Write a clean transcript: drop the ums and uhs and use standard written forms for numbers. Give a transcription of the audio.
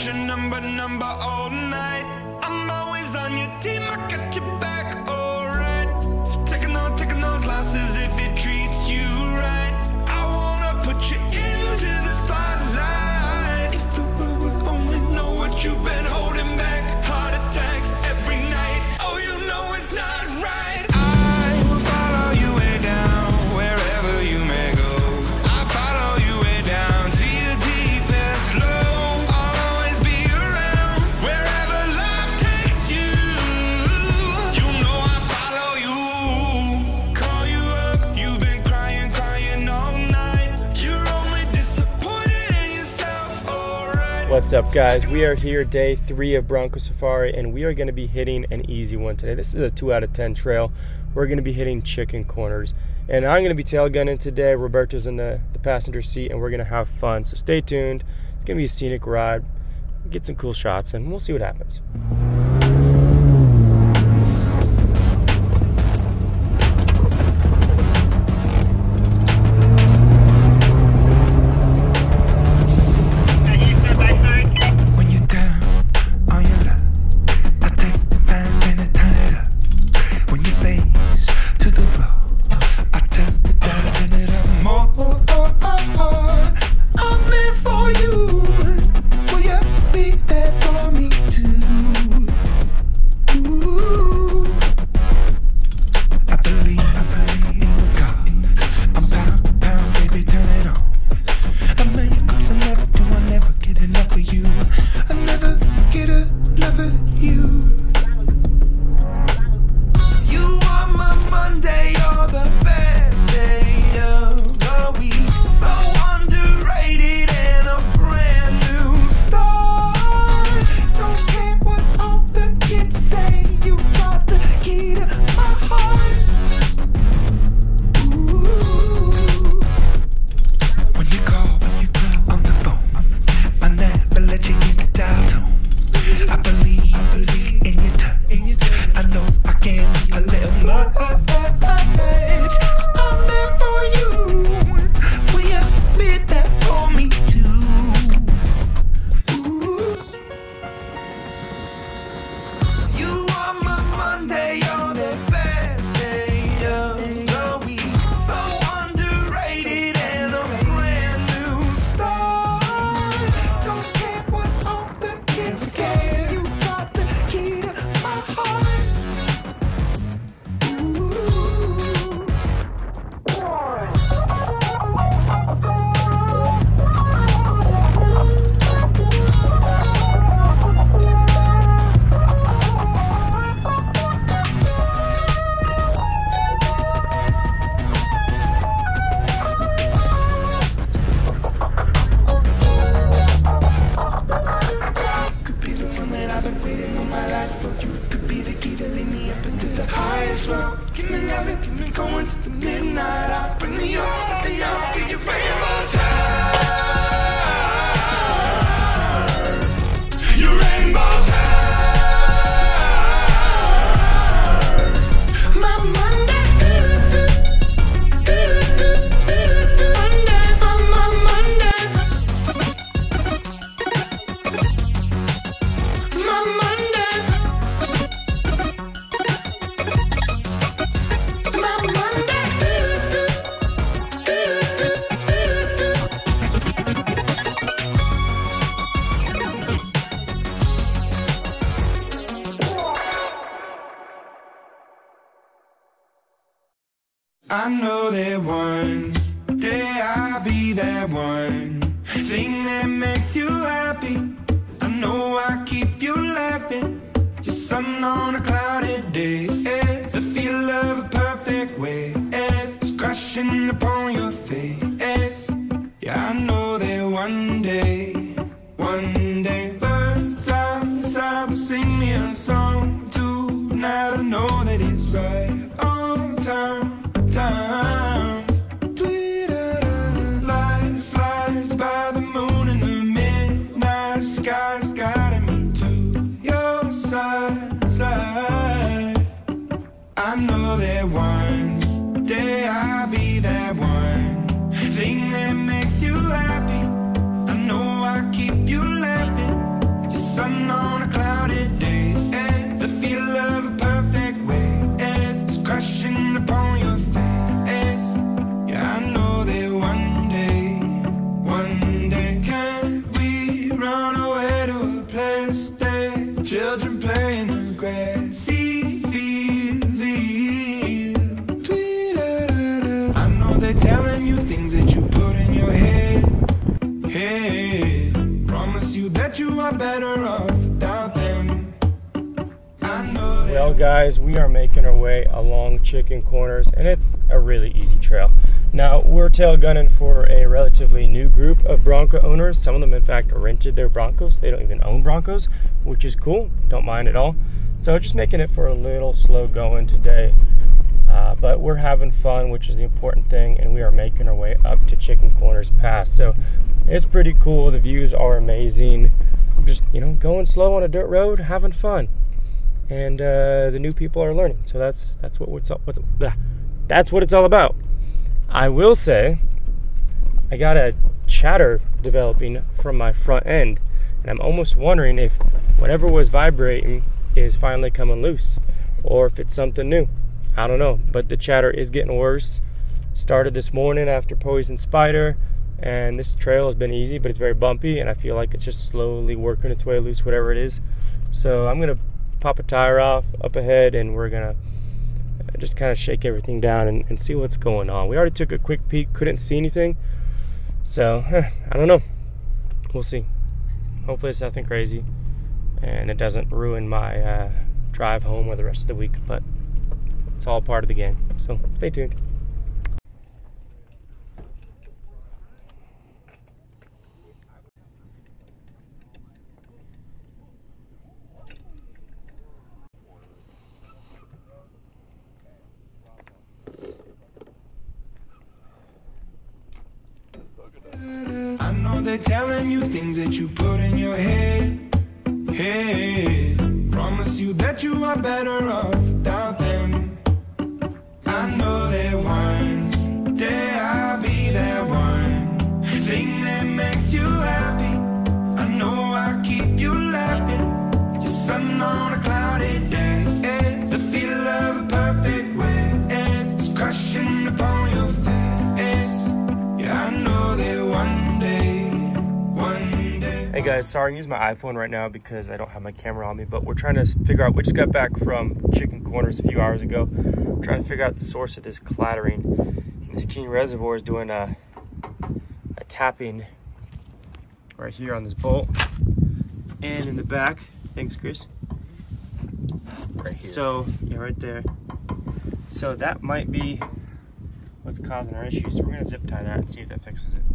your number all night. I'm always on your team, I got your back, alright. Taking those losses if it treats you right. I wanna put you into the spotlight. If the world would only know what you've been holding back. Heart attacks every night, oh you know it's not right. I will follow you way down, wherever you may go. I follow you way down to your deepest low. I'll always be around, wherever life takes you. You know I follow you. Call you up, you've been crying all night. You're only disappointed in yourself, alright. What's up, guys? We are here day 3 of Bronco Safari, and we are going to be hitting an easy one today. This is a 2 out of 10 trail. We're going to be hitting chicken corners, and I'm going to be tail gunning today. Roberto's in the passenger seat, and we're going to have fun, so stay tuned. It's going to be a scenic ride, get some cool shots, and we'll see what happens. When you're down on your luck, I take the band, spin it, turn it up. When you face to the floor, I turn the dial, turn it up more. I'm there for you. Will you be there for me too? Ooh. I believe in the God. I'm pound for pound, baby, turn it on. I made you cause I never do, I never get enough of you. I never get enough of you. You are my Monday, you're the best day of the week. So underrated and a brand new start. Don't care what all the kids say, you got the key to my heart. Ooh. When you call on the phone, I never let you get the dial tone. I believe in your touch. I know I can be a little much. I'm there for you. Will you be there for me too? Ooh. You are my Monday, you're the best day of the week. So underrated and a brand new start. Don't care what all the kids say, you got the key to my heart. Ooh. Could be the one that I've been waiting all my life for. You could be the key to lead me up into the highest road. Keep me loving, keep me going to the midnight hour. Bring me up, let me up to your rainbow time. Your rainbow time. My Monday, Monday, my Monday. My Monday, my Monday. I know that one day I'll be that one thing that makes you happy. I know I keep you laughing. Your sun on a cloudy day, the feel of a perfect wave, it's crashing upon your face. Yeah, I know that one day, birds outside will sing me a song tonight. I know that it's right on time. Life flies by the moon in the midnight sky's guiding me to your side. I know that one day I'll be that one thing that makes you happy. I know I keep you laughing. Hey, promise you that you are better off without them. I know that. Well guys, we are making our way along Chicken Corners, and it's a really easy trail. Now, we're tail gunning for a relatively new group of Bronco owners. Some of them, in fact, rented their Broncos. They don't even own Broncos, which is cool. Don't mind at all. So just making it for a little slow going today. But we're having fun, which is the important thing, and we are making our way up to Chicken Corners Pass. So it's pretty cool. The views are amazing. Just, you know, going slow on a dirt road, having fun. And the new people are learning. So that's what it's all about. I will say, I got a chatter developing from my front end, and I'm almost wondering if whatever was vibrating is finally coming loose, or if it's something new. I don't know, but the chatter is getting worse. It started this morning after Poison Spider, and this trail has been easy, but it's very bumpy, and I feel like it's just slowly working its way loose, whatever it is. So I'm gonna pop a tire off up ahead, and we're gonna just kind of shake everything down and see what's going on. We already took a quick peek, couldn't see anything, so I don't know. We'll see. Hopefully it's nothing crazy and it doesn't ruin my drive home or the rest of the week, but it's all part of the game, so stay tuned. I know they're telling you things that you put in your head. Hey, promise you that you are better off without them. I know that one day I'll be that one thing that makes you happy. I know I'll keep you laughing. Your sun on a cloudy day, the feel of a perfect wave, it's crushing upon your face. Yeah, I know that one day. Hey guys, sorry, I'm using my iPhone right now because I don't have my camera on me, but we're trying to figure out, we just got back from Chicken Corners a few hours ago. We're trying to figure out the source of this clattering. And this Keene Reservoir is doing a tapping right here on this bolt and in the back. Thanks, Chris. Right here. So, yeah, right there. So that might be what's causing our issue. So we're gonna zip tie that and see if that fixes it.